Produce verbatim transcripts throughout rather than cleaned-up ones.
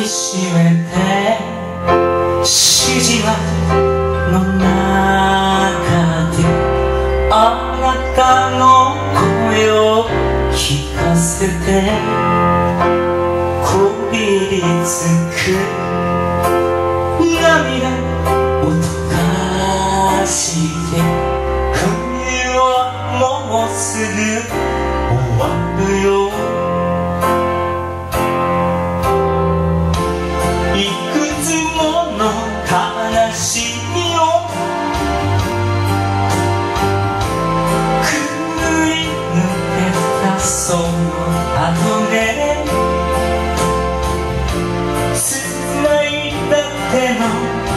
しめて指示の中であなたの声を聞かせてこびりつく涙を溶かして冬はもうすぐ終わるよいくつもの悲しみをくぐり抜けたその後で繋いだ手の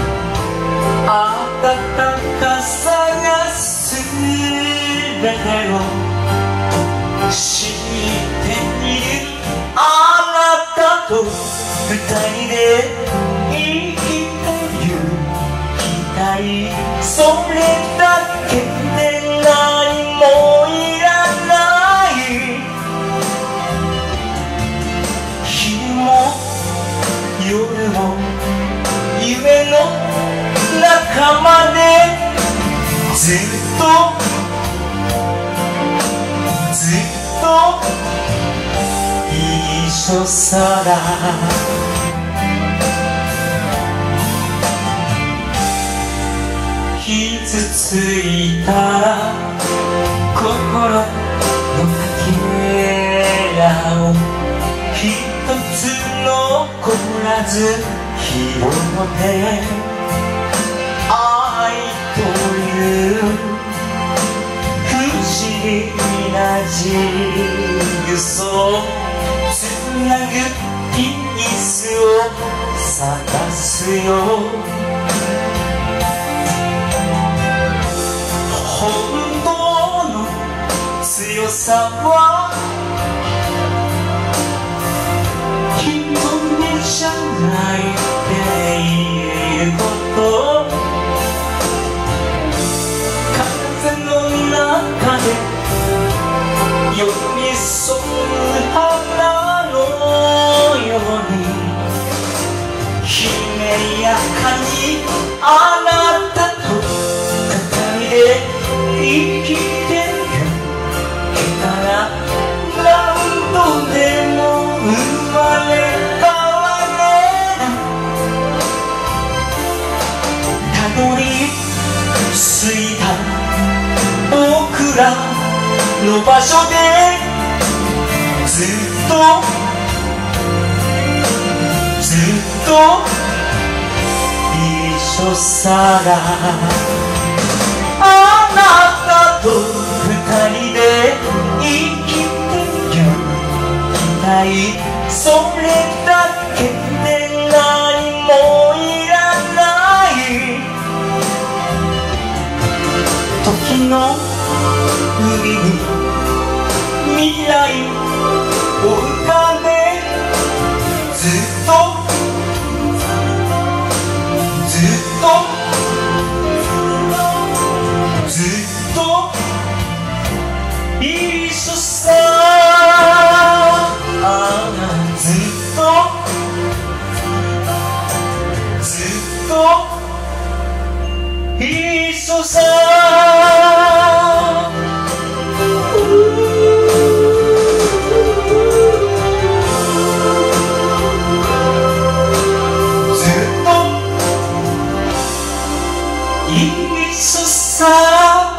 温かさが全てを知っているあなたと二人で生きてゆきたいそれだけで何もいらない昼も夜も夢の中までずっとずっと一緒さだ傷ついたら心のかけらを一つ残らず拾って愛という不思議なジグソーつなぐピースを探すよ本当の強さは一人じゃないっていうこと風の中で寄り添う花のようにひめやかにあなたと二人で生きてゆけたら何度でも生まれ変われるたどり着いた僕らの場所でずっとずっと一緒さだあなたと二人で生きてゆきたいそれだけで何もいらない時の海に未来を浮かべずっとずっとずっと一緒さずっとずっと一緒さ一緒さ